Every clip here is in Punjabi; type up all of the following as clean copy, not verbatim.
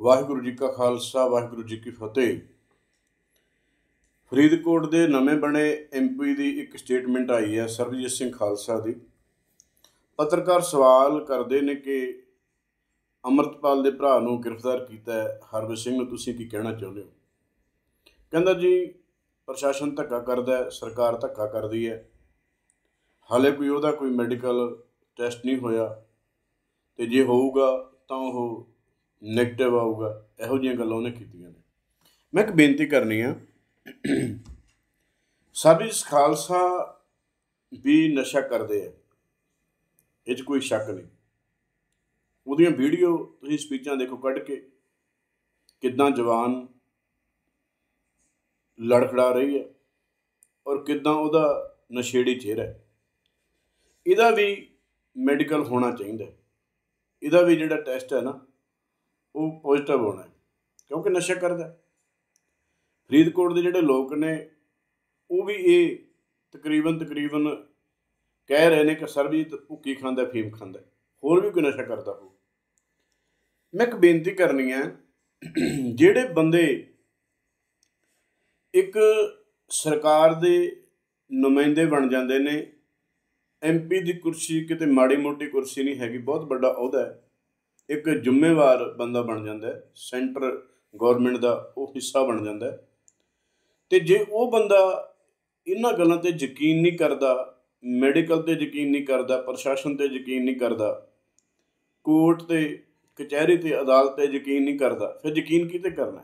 ਵਾਹਿਗੁਰੂ ਜੀ ਕਾ ਖਾਲਸਾ ਵਾਹਿਗੁਰੂ ਜੀ ਕੀ ਫਤਿਹ। ਫਰੀਦਕੋਟ ਦੇ ਨਵੇਂ ਬਣੇ MP ਦੀ ਇੱਕ ਸਟੇਟਮੈਂਟ ਆਈ ਹੈ ਸਰਬਜੀਤ ਸਿੰਘ ਖਾਲਸਾ ਦੀ। ਪੱਤਰਕਾਰ ਸਵਾਲ ਕਰਦੇ ਨੇ ਕਿ ਅੰਮ੍ਰਿਤਪਾਲ ਦੇ ਭਰਾ ਨੂੰ ਗ੍ਰਿਫਤਾਰ ਕੀਤਾ ਹੈ, ਹਰਬੰਸ ਸਿੰਘ ਨੂੰ ਤੁਸੀਂ ਕੀ ਕਹਿਣਾ ਚਾਹੁੰਦੇ ਹੋ? ਕਹਿੰਦਾ ਜੀ ਪ੍ਰਸ਼ਾਸਨ ਧੱਕਾ ਕਰਦਾ ਹੈ, ਸਰਕਾਰ ਧੱਕਾ ਕਰਦੀ ਹੈ, ਹਾਲੇ ਉਹਦਾ ਕੋਈ ਮੈਡੀਕਲ ਟੈਸਟ ਨਹੀਂ ਹੋਇਆ ਅਤੇ ਜੇ ਹੋਊਗਾ ਤਾਂ ਉਹ ਨੈਗੇਟਿਵ ਆਊਗਾ। ਇਹੋ ਜਿਹੀਆਂ ਗੱਲਾਂ ਉਹਨੇ ਕੀਤੀਆਂ ਨੇ। ਮੈਂ ਇੱਕ ਬੇਨਤੀ ਕਰਨੀ ਆ, ਸਰਬਜੀਤ ਖਾਲਸਾ ਵੀ ਨਸ਼ਾ ਕਰਦੇ ਆ, ਇਹ 'ਚ ਕੋਈ ਸ਼ੱਕ ਨਹੀਂ। ਉਹਦੀਆਂ ਵੀਡੀਓ ਤੁਸੀਂ ਸਪੀਚਾਂ ਦੇਖੋ ਕੱਢ ਕੇ, ਕਿੱਦਾਂ ਜਵਾਨ ਲੜਖੜਾ ਰਹੀ ਹੈ ਔਰ ਕਿੱਦਾਂ ਉਹਦਾ ਨਸ਼ੇੜੀ ਚਿਹਰਾ ਹੈ। ਇਹਦਾ ਵੀ ਮੈਡੀਕਲ ਹੋਣਾ ਚਾਹੀਦਾ, ਇਹਦਾ ਵੀ ਜਿਹੜਾ ਟੈਸਟ ਹੈ ਨਾ ਉਹ ਪੋਜ਼ੀਟਿਵ ਹੋਣਾ, ਕਿਉਂਕਿ ਨਸ਼ਾ ਕਰਦਾ। ਫਰੀਦਕੋਟ ਦੇ ਜਿਹੜੇ ਲੋਕ ਨੇ ਉਹ ਵੀ ਇਹ ਤਕਰੀਬਨ ਕਹਿ ਰਹੇ ਨੇ ਕਿ ਸਰਬਜੀਤ ਭੁੱਕੀ ਖਾਂਦਾ, ਫੀਮ ਖਾਂਦਾ, ਹੋਰ ਵੀ ਕੋਈ ਨਸ਼ਾ ਕਰਦਾ ਹੋ। ਮੈਂ ਇੱਕ ਬੇਨਤੀ ਕਰਨੀ ਹੈ, ਜਿਹੜੇ ਬੰਦੇ ਇੱਕ ਸਰਕਾਰ ਦੇ ਨੁਮਾਇੰਦੇ ਬਣ ਜਾਂਦੇ ਨੇ, MP ਦੀ ਕੁਰਸੀ ਕਿਤੇ ਮਾੜੀ ਮੋਟੀ ਕੁਰਸੀ ਨਹੀਂ ਹੈਗੀ, ਬਹੁਤ ਵੱਡਾ ਅਹੁਦਾ ਹੈ, ਇੱਕ ਜ਼ਿੰਮੇਵਾਰ ਬੰਦਾ ਬਣ ਜਾਂਦਾ, ਸੈਂਟਰ ਗੌਰਮੈਂਟ ਦਾ ਉਹ ਹਿੱਸਾ ਬਣ ਜਾਂਦਾ। ਅਤੇ ਜੇ ਉਹ ਬੰਦਾ ਇਹਨਾਂ ਗੱਲਾਂ 'ਤੇ ਯਕੀਨ ਨਹੀਂ ਕਰਦਾ, ਮੈਡੀਕਲ 'ਤੇ ਯਕੀਨ ਨਹੀਂ ਕਰਦਾ, ਪ੍ਰਸ਼ਾਸਨ 'ਤੇ ਯਕੀਨ ਨਹੀਂ ਕਰਦਾ, ਕੋਰਟ 'ਤੇ ਕਚਹਿਰੀ 'ਤੇ ਅਦਾਲਤ 'ਤੇ ਯਕੀਨ ਨਹੀਂ ਕਰਦਾ, ਫਿਰ ਯਕੀਨ ਕਿਤੇ ਕਰਨਾ?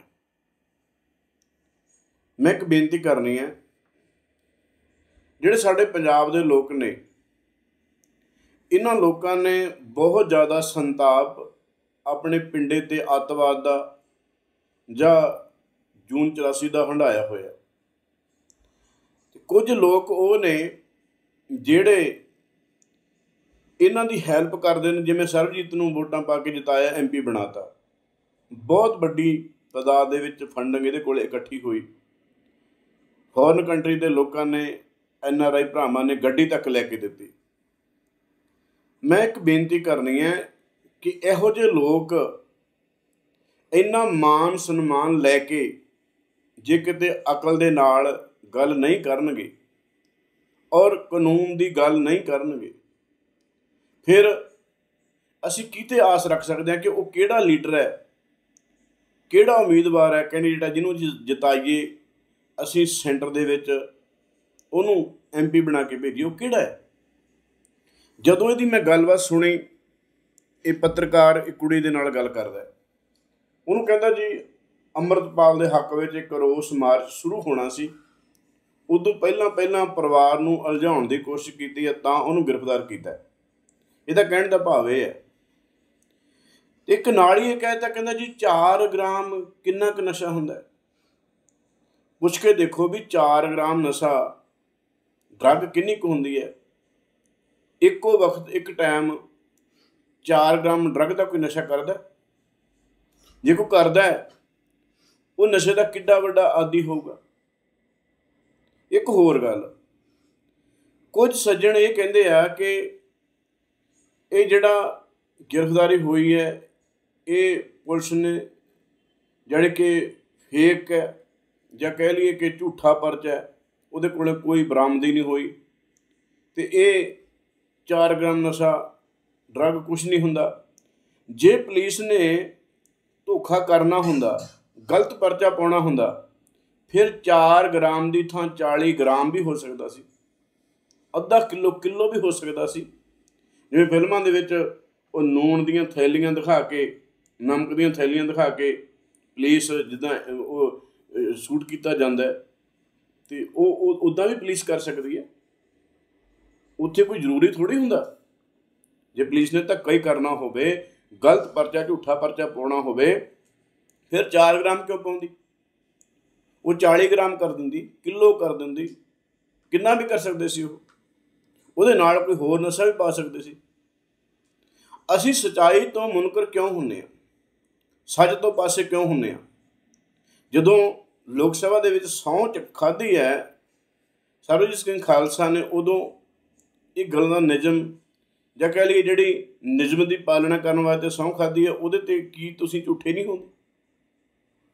ਮੈਂ ਇੱਕ ਬੇਨਤੀ ਕਰਨੀ ਹੈ, ਜਿਹੜੇ ਸਾਡੇ ਪੰਜਾਬ ਦੇ ਲੋਕ ਨੇ, ਇਹਨਾਂ ਲੋਕਾਂ ਨੇ ਬਹੁਤ ਜ਼ਿਆਦਾ ਸੰਤਾਪ ਆਪਣੇ ਪਿੰਡੇ 'ਤੇ ਅੱਤਵਾਦ ਦਾ ਜਾਂ ਜੂਨ 84 ਦਾ ਹੰਢਾਇਆ ਹੋਇਆ। ਕੁਝ ਲੋਕ ਉਹ ਨੇ ਜਿਹੜੇ ਇਹਨਾਂ ਦੀ ਹੈਲਪ ਕਰਦੇ ਨੇ, ਜਿਵੇਂ ਸਰਬਜੀਤ ਨੂੰ ਵੋਟਾਂ ਪਾ ਕੇ ਜਿਤਾਇਆ, MP ਬਣਾਤਾ, ਬਹੁਤ ਵੱਡੀ ਤਾਦਾਦ ਦੇ ਵਿੱਚ ਫੰਡਿੰਗ ਇਹਦੇ ਕੋਲ ਇਕੱਠੀ ਹੋਈ। ਫੋਰਨ ਕੰਟਰੀ ਦੇ ਲੋਕਾਂ ਨੇ, NRI ਭਰਾਵਾਂ ਨੇ ਗੱਡੀ ਤੱਕ ਲੈ ਕੇ ਦਿੱਤੀ। ਮੈਂ ਇੱਕ ਬੇਨਤੀ ਕਰਨੀ ਹੈ ਕਿ ਇਹੋ ਜਿਹੇ ਲੋਕ ਇੰਨਾ ਮਾਣ ਸਨਮਾਨ ਲੈ ਕੇ ਜੇ ਕਿਤੇ ਅਕਲ ਦੇ ਨਾਲ ਗੱਲ ਨਹੀਂ ਕਰਨਗੇ ਔਰ ਕਾਨੂੰਨ ਦੀ ਗੱਲ ਨਹੀਂ ਕਰਨਗੇ, ਫਿਰ ਅਸੀਂ ਕਿਤੇ ਆਸ ਰੱਖ ਸਕਦੇ ਹਾਂ ਕਿ ਉਹ ਕਿਹੜਾ ਲੀਡਰ ਹੈ, ਕਿਹੜਾ ਉਮੀਦਵਾਰ ਹੈ, ਕੈਂਡੀਡੇਟ ਹੈ ਜਿਹਨੂੰ ਜਿਤਾਈਏ ਅਸੀਂ ਸੈਂਟਰ ਦੇ ਵਿੱਚ, ਉਹਨੂੰ MP ਬਣਾ ਕੇ ਭੇਜੀਏ, ਉਹ ਕਿਹੜਾ ਹੈ? ਜਦੋਂ ਇਹਦੀ ਮੈਂ ਗੱਲਬਾਤ ਸੁਣੀ, ਇਹ ਪੱਤਰਕਾਰ ਇੱਕ ਕੁੜੀ ਦੇ ਨਾਲ ਗੱਲ ਕਰਦਾ, ਉਹਨੂੰ ਕਹਿੰਦਾ ਜੀ ਅੰਮ੍ਰਿਤਪਾਲ ਦੇ ਹੱਕ ਵਿੱਚ ਇੱਕ ਰੋਸ ਮਾਰਚ ਸ਼ੁਰੂ ਹੋਣਾ ਸੀ, ਉਦੋਂ ਪਹਿਲਾਂ ਪਰਿਵਾਰ ਨੂੰ ਉਲਝਾਉਣ ਦੀ ਕੋਸ਼ਿਸ਼ ਕੀਤੀ ਹੈ ਤਾਂ ਉਹਨੂੰ ਗ੍ਰਿਫਤਾਰ ਕੀਤਾ। ਇਹਦਾ ਕਹਿਣ ਦਾ ਭਾਵ ਇਹ ਹੈ। ਇੱਕ ਨਾਲ ਹੀ ਇਹ ਕਹਿਤਾ, ਕਹਿੰਦਾ ਜੀ 4 ਗ੍ਰਾਮ ਕਿੰਨਾ ਕੁ ਨਸ਼ਾ ਹੁੰਦਾ? ਪੁੱਛ ਕੇ ਦੇਖੋ ਵੀ 4 ਗ੍ਰਾਮ ਨਸ਼ਾ ਡਰੱਗ ਕਿੰਨੀ ਕੁ ਹੁੰਦੀ ਹੈ? ਇੱਕੋ ਵਕਤ ਇੱਕ ਟਾਈਮ 4 ਗ੍ਰਾਮ ਡਰੱਗ ਦਾ ਕੋਈ ਨਸ਼ਾ ਕਰਦਾ? ਜੇ ਕੋਈ ਕਰਦਾ ਹੈ, ਉਹ ਨਸ਼ੇ ਦਾ ਕਿੱਡਾ ਵੱਡਾ ਆਦੀ ਹੋਊਗਾ। ਇੱਕ ਹੋਰ ਗੱਲ, ਕੁਝ ਸੱਜਣ ਇਹ ਕਹਿੰਦੇ ਆ ਕਿ ਇਹ ਜਿਹੜਾ ਗ੍ਰਿਫਤਾਰੀ ਹੋਈ ਹੈ, ਇਹ ਪੁਲਿਸ ਨੇ ਜਾਣੀ ਕਿ ਫੇਕ ਹੈ, ਜਾਂ ਕਹਿ ਲਈਏ ਕਿ ਝੂਠਾ ਪਰਚਾ ਹੈ, ਉਹਦੇ ਕੋਲ ਕੋਈ ਬਰਾਮਦੀ ਨਹੀਂ ਹੋਈ, ਅਤੇ ਇਹ 4 ਗ੍ਰਾਮ ਨਸ਼ਾ ਡਰੱਗ ਕੁਛ ਨਹੀਂ ਹੁੰਦਾ। ਜੇ ਪੁਲਿਸ ਨੇ ਧੋਖਾ ਕਰਨਾ ਹੁੰਦਾ, ਗਲਤ ਪਰਚਾ ਪਾਉਣਾ ਹੁੰਦਾ, ਫਿਰ 4 ਗ੍ਰਾਮ ਦੀ ਥਾਂ 40 ਗ੍ਰਾਮ ਵੀ ਹੋ ਸਕਦਾ ਸੀ, ਅੱਧਾ ਕਿਲੋ ਵੀ ਹੋ ਸਕਦਾ ਸੀ। ਜਿਵੇਂ ਫਿਲਮਾਂ ਦੇ ਵਿੱਚ ਉਹ ਨੂਣ ਦੀਆਂ ਥੈਲੀਆਂ ਦਿਖਾ ਕੇ, ਨਮਕ ਦੀਆਂ ਥੈਲੀਆਂ ਦਿਖਾ ਕੇ ਪੁਲਿਸ ਜਿੱਦਾਂ ਉਹ ਸ਼ੂਟ ਕੀਤਾ ਜਾਂਦਾ, ਅਤੇ ਉਹ ਉੱਦਾਂ ਵੀ ਪੁਲਿਸ ਕਰ ਸਕਦੀ ਹੈ। ਉੱਥੇ ਕੋਈ ਜ਼ਰੂਰੀ ਥੋੜ੍ਹੀ ਹੁੰਦਾ, ਜੇ ਪੁਲਿਸ ਨੇ ਧੱਕਾ ਹੀ ਕਰਨਾ ਹੋਵੇ, ਗਲਤ ਪਰਚਾ, ਝੂਠਾ ਪਰਚਾ ਪਾਉਣਾ ਹੋਵੇ, ਫਿਰ 4 ਗ੍ਰਾਮ ਕਿਉਂ ਪਾਉਂਦੀ? ਉਹ 40 ਗ੍ਰਾਮ ਕਰ ਦਿੰਦੀ, ਕਿਲੋ ਕਰ ਦਿੰਦੀ, ਕਿੰਨਾ ਵੀ ਕਰ ਸਕਦੇ ਸੀ। ਉਹਦੇ ਨਾਲ ਕੋਈ ਹੋਰ ਨਸ਼ਾ ਵੀ ਪਾ ਸਕਦੇ ਸੀ। ਅਸੀਂ ਸੱਚਾਈ ਤੋਂ ਮੁਨਕਰ ਕਿਉਂ ਹੁੰਦੇ ਹਾਂ, ਸੱਚ ਤੋਂ ਪਾਸੇ ਕਿਉਂ ਹੁੰਦੇ ਹਾਂ? ਜਦੋਂ ਲੋਕ ਸਭਾ ਦੇ ਵਿੱਚ ਸਹੁੰ ਖਾਧੀ ਹੈ ਸਰਬਜੀਤ ਸਿੰਘ ਖਾਲਸਾ ਨੇ, ਉਦੋਂ ਇਹ ਗੱਲ ਦਾ ਨਿਯਮ ਜਾਂ ਕਹਿ ਲਈਏ ਜਿਹੜੀ ਨਿਯਮ ਦੀ ਪਾਲਣਾ ਕਰਨ ਵਾਸਤੇ ਸਹੁੰ ਖਾਧੀ ਹੈ, ਉਹਦੇ 'ਤੇ ਕੀ ਤੁਸੀਂ ਝੂਠੇ ਨਹੀਂ ਹੁੰਦੇ?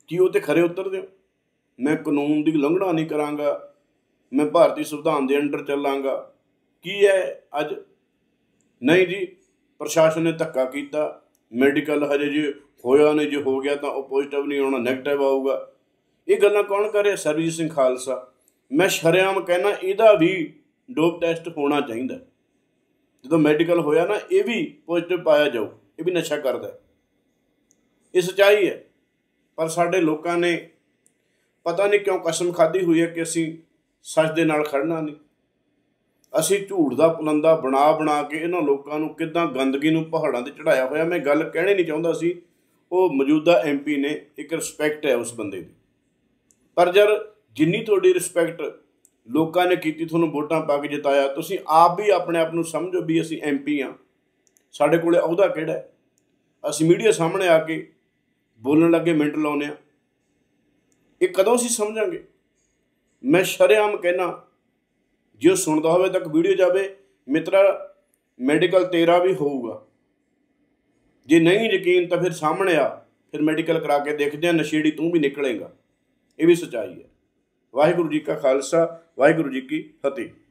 ਕੀ ਉਹ 'ਤੇ ਖਰੇ ਉਤਰਦੇ ਹੋ? ਮੈਂ ਕਾਨੂੰਨ ਦੀ ਉਲੰਘਣਾ ਨਹੀਂ ਕਰਾਂਗਾ, ਮੈਂ ਭਾਰਤੀ ਸੰਵਿਧਾਨ ਦੇ ਅੰਡਰ ਚੱਲਾਂਗਾ, ਕੀ ਹੈ ਅੱਜ? ਨਹੀਂ ਜੀ, ਪ੍ਰਸ਼ਾਸਨ ਨੇ ਧੱਕਾ ਕੀਤਾ, ਮੈਡੀਕਲ ਹਜੇ ਜੇ ਹੋਇਆ ਨਹੀਂ, ਜੇ ਹੋ ਗਿਆ ਤਾਂ ਉਹ ਪੋਜ਼ੀਟਿਵ ਨਹੀਂ ਆਉਣਾ, ਨੈਗੇਟਿਵ ਆਊਗਾ। ਇਹ ਗੱਲਾਂ ਕੌਣ ਕਰ ਰਿਹਾ? ਸਰਬਜੀਤ ਸਿੰਘ ਖਾਲਸਾ। ਮੈਂ ਸ਼ਰੇਆਮ ਕਹਿਣਾ ਇਹਦਾ ਵੀ ਡੋਪ ਟੈਸਟ ਹੋਣਾ ਚਾਹੀਦਾ। ਜਦੋਂ ਮੈਡੀਕਲ ਹੋਇਆ ਨਾ, ਇਹ ਵੀ ਪੋਜ਼ੀਟਿਵ ਪਾਇਆ ਜਾਊ, ਇਹ ਵੀ ਨਸ਼ਾ ਕਰਦਾ। ਇਹ ਸੱਚਾਈ ਹੈ। ਪਰ ਸਾਡੇ ਲੋਕਾਂ ਨੇ ਪਤਾ ਨਹੀਂ ਕਿਉਂ ਕਸਮ ਖਾਧੀ ਹੋਈ ਹੈ ਕਿ ਅਸੀਂ ਸੱਚ ਦੇ ਨਾਲ ਖੜਨਾ ਨਹੀਂ। ਅਸੀਂ ਝੂਠ ਦਾ ਪਲੰਦਾ ਬਣਾ ਬਣਾ ਕੇ ਇਹਨਾਂ ਲੋਕਾਂ ਨੂੰ ਕਿੱਦਾਂ ਗੰਦਗੀ ਨੂੰ ਪਹਾੜਾਂ 'ਤੇ ਚੜ੍ਹਾਇਆ ਹੋਇਆ। ਮੈਂ ਗੱਲ ਕਹਿਣੀ ਨਹੀਂ ਚਾਹੁੰਦਾ ਸੀ, ਉਹ ਮੌਜੂਦਾ MP ਨੇ, ਇੱਕ ਰਿਸਪੈਕਟ ਹੈ ਉਸ ਬੰਦੇ ਦੀ। ਪਰ ਯਾਰ ਜਿੰਨੀ ਤੁਹਾਡੀ ਰਿਸਪੈਕਟ ਲੋਕਾਂ ਨੇ ਕੀਤੀ, ਤੁਹਾਨੂੰ ਵੋਟਾਂ ਪਾ ਕੇ ਜਿਤਾਇਆ, ਤੁਸੀਂ ਆਪ ਵੀ ਆਪਣੇ ਆਪ ਨੂੰ ਸਮਝੋ ਵੀ ਅਸੀਂ MP ਹਾਂ, ਸਾਡੇ ਕੋਲ ਅਹੁਦਾ ਕਿਹੜਾ ਹੈ? ਅਸੀਂ ਮੀਡੀਆ ਸਾਹਮਣੇ ਆ ਕੇ ਬੋਲਣ ਲੱਗੇ ਮਿੰਟ ਲਾਉਂਦੇ ਹਾਂ। ਇਹ ਕਦੋਂ ਅਸੀਂ ਸਮਝਾਂਗੇ? ਮੈਂ ਸ਼ਰੇਆਮ ਕਹਿਣਾ, ਜੇ ਉਹ ਸੁਣਦਾ ਹੋਵੇ ਤੱਕ ਵੀਡੀਓ ਜਾਵੇ, ਮਿੱਤਰਾ ਮੈਡੀਕਲ ਤੇਰਾ ਵੀ ਹੋਊਗਾ। ਜੇ ਨਹੀਂ ਯਕੀਨ ਤਾਂ ਫਿਰ ਸਾਹਮਣੇ ਆ, ਫਿਰ ਮੈਡੀਕਲ ਕਰਾ ਕੇ ਦੇਖਦੇ ਹਾਂ, ਨਸ਼ੇੜੀ ਤੂੰ ਵੀ ਨਿਕਲੇਗਾ। ਇਹ ਵੀ ਸੱਚਾਈ ਹੈ। ਵਾਹਿਗੁਰੂ ਜੀ ਕਾ ਖਾਲਸਾ, ਵਾਹਿਗੁਰੂ ਜੀ ਕੀ ਫਤਿਹ।